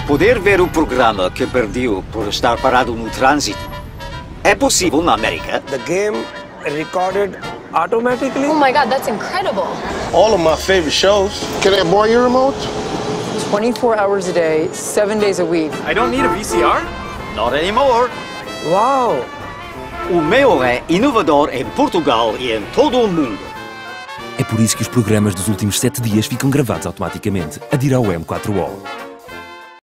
Poder ver o programa que perdeu por estar parado no trânsito é possível na América. The game recorded automatically. Oh my God, that's incredible. All of my favorite shows. Can I borrow your remote? 24 hours a day, 7 days a week. I don't need a VCR? Not anymore. Wow. O meu é inovador em Portugal e em todo o mundo. É por isso que os programas dos últimos 7 dias ficam gravados automaticamente. Adira ao M4 All.